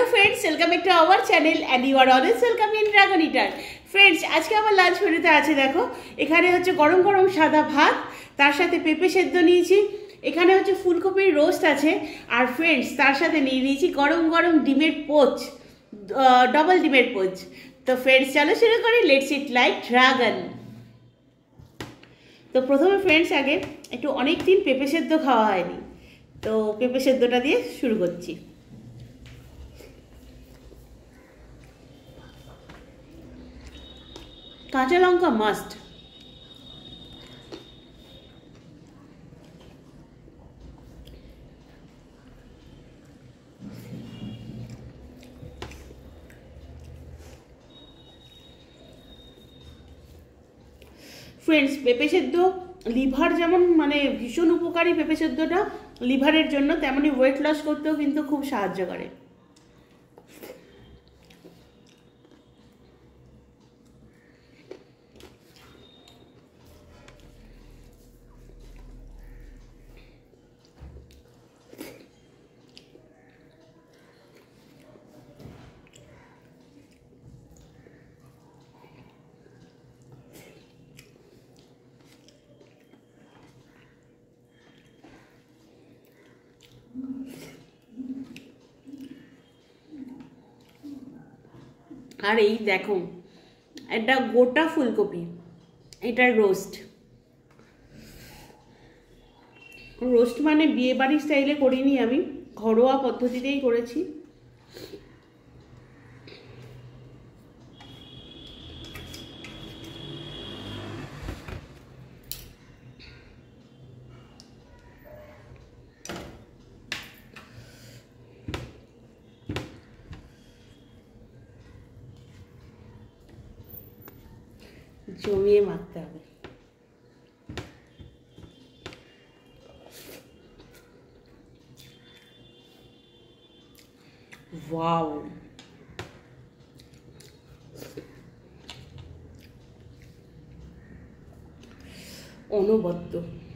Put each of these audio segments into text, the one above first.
friends, welcome back to our channel and you are always welcome in Dragon Eater. Friends, আজকে আমার lunch মেনুতে আছে দেখো, এখানে হচ্ছে গরম গরম সাদা ভাত, তার সাথে পেঁপে সেদ্ধ নিয়েছি, এখানে হচ্ছে ফুলকপির রোস্ট আছে, আর ফ্রেন্ডস তার সাথে নিয়ে নিয়েছি গরম গরম ডিমের পোচ, ডবল ডিমের পোচ। তো ফ্রেন্ডস চলো শুরু করি, লেটস ইট লাইক ড্রাগন। তো প্রথমে ফ্রেন্ডস আগে একটু অনেক দিন পেঁপে সেদ্ধ খাওয়া হয়নি, তো পেঁপে সেদ্ধটা দিয়ে শুরু করছি। কাঁচা লঙ্কা মাস্ট। ফ্রেন্ডস পেঁপে সেদ্ধ লিভার যেমন মানে ভীষণ উপকারী, পেঁপে সেদ্ধটা লিভারের জন্য, তেমনি ওয়েট লস করতেও কিন্তু খুব সাহায্য করে। আর এই দেখো এটা গোটা ফুলকপি, এটা রোস্ট মানে বিয়ে বাড়ির স্টাইলে করিনি, আমি ঘরোয়া পদ্ধতিতেই করেছি। জমিয়ে মাখতে হবে। ওয়াও, অনবদ্য।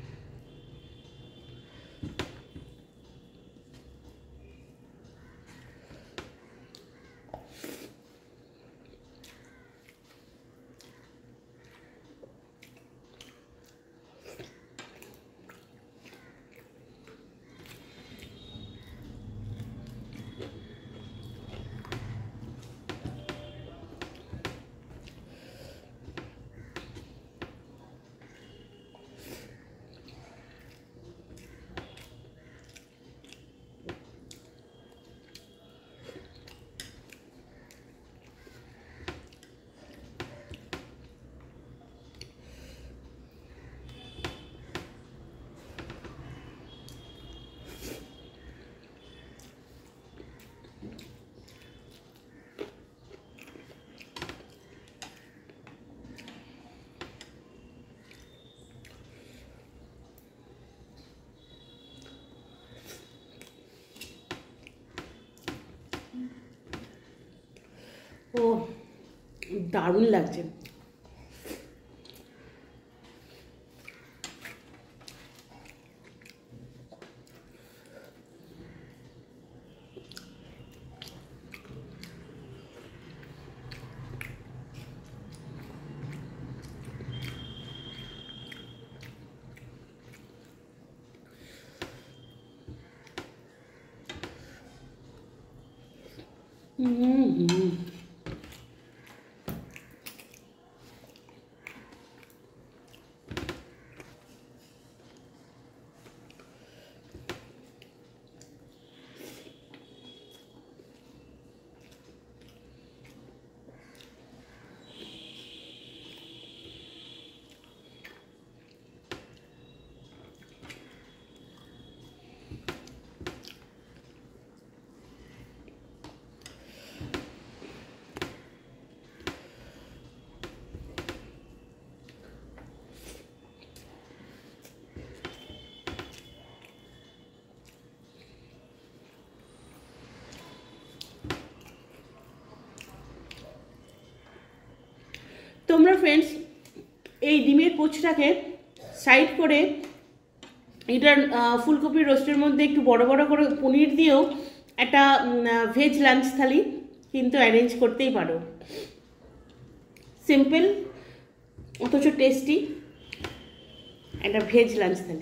ও দারুণ লাগছে। তোমরা ফ্রেন্ডস এই ডিমের পোচটাকে সাইড করে এটার ফুলকপির রোস্টের মধ্যে একটু বড় বড় করে পনির দিয়েও একটা ভেজ লাঞ্চ থালি কিন্তু অ্যারেঞ্জ করতেই পারো। সিম্পল অথচ টেস্টি একটা ভেজ লাঞ্চ থালি।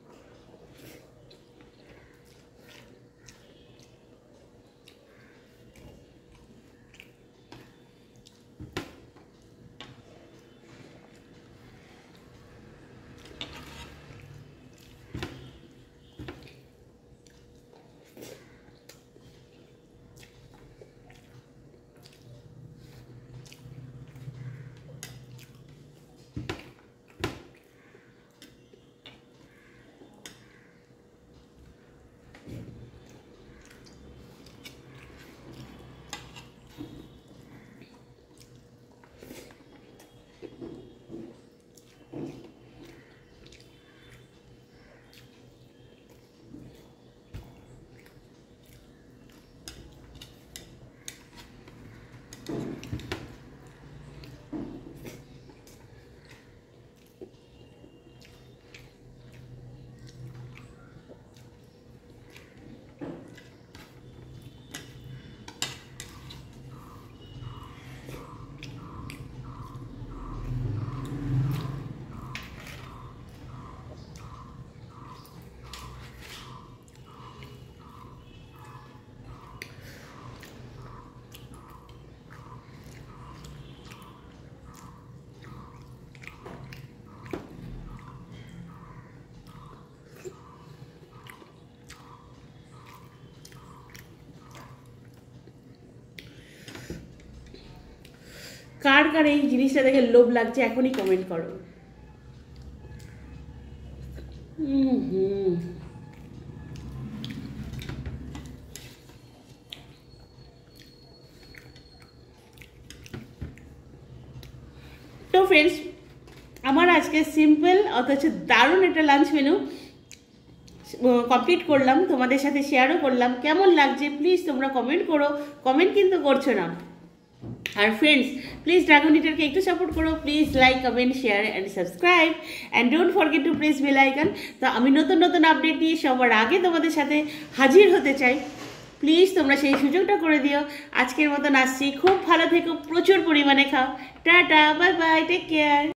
কার কার এই জিনিসটা দেখে লোভ লাগছে এখনই কমেন্ট করো। তো ফ্রেন্ডস, আমার আজকে সিম্পল অথচ দারুণ একটা লাঞ্চ মেনু কমপ্লিট করলাম, তোমাদের সাথে শেয়ারও করলাম। কেমন লাগছে প্লিজ তোমরা কমেন্ট করো। কমেন্ট কিন্তু করছো না। আর ফ্রেন্ডস, প্লিজ ড্রাগন ইটারকে একটু সাপোর্ট করো। Please like, comment, share and subscribe and don't forget to press bell icon. তো আমি নতুন নতুন আপডেট নিয়ে সবার আগে তোমাদের সাথে হাজির হতে চাই। প্লিজ তোমরা সেই সুযোগটা করে দিও। আজকের মতন আসছি, খুব ভালো থেকো, প্রচুর পরিমাণে খাও। Tata, bye bye, take care.